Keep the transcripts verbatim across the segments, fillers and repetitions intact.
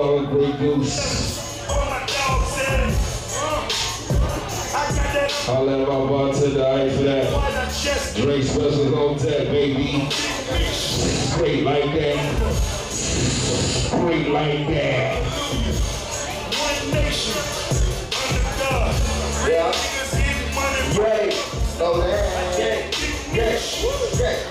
dog, Grey Goose. I'll let my bartender eye for that. Drake specials on tap, baby. Straight like that. Straight like that. One nation, under God. Yeah. Right. Oh, man. Yeah. Yes. Yes.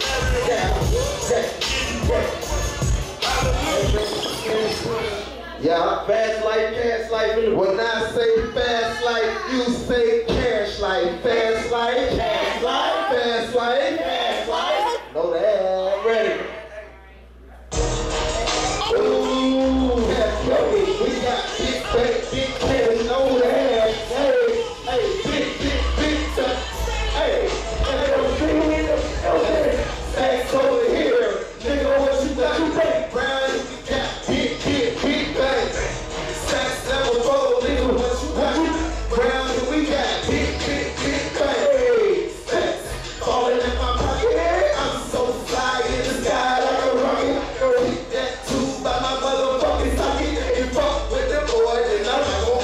Yeah, fast life, cash life. When I say fast life, you say cash life. Fast life, cash life, fast life, cash life. Know that. Ready? Ooh, that's right. We got big, big, big cash. Know that. Hey, hey, big, big, big stuff. Hey, hey, stacks over here. Nigga, what you got? You take brown. We got big, big, big bang. Stacks level four. Nigga, what you got? Brown. We got big, big, big bang. Hey, stacks falling in my pocket. I'm so fly in the sky like a rocket. Hit that tube by my motherfucking socket. And fuck with the boys and I'm like,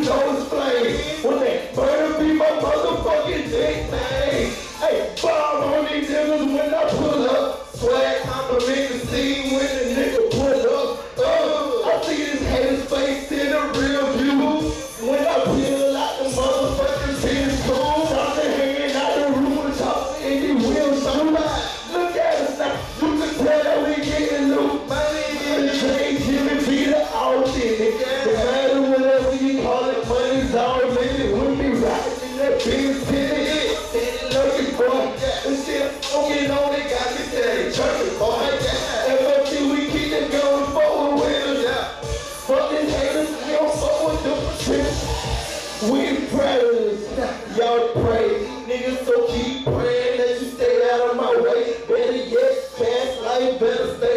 know it's flame. When that murder be my motherfucking dick, man. Hey, bomb on these niggas when I pull up. Swag compliment the scene when the nigga pull up. Uh, I see this hater's face in a real view. When I peel out the motherfuckers in his school, I'm the hand out the room and talk and he will somebody. Look at us now, you can tell that we getting loot. Money change, Jimmy be the authentic. No matter whatever you call it, money's already with me riding that big city. Looking for this shit smoking on it, got me steady. Church boy, F F T, we keep it going forward with us. Fuck these haters, we don't fuck with them shit. We predators, y'all pray. Niggas, so keep praying that you stay out of my way. Better yet, fast life, better stay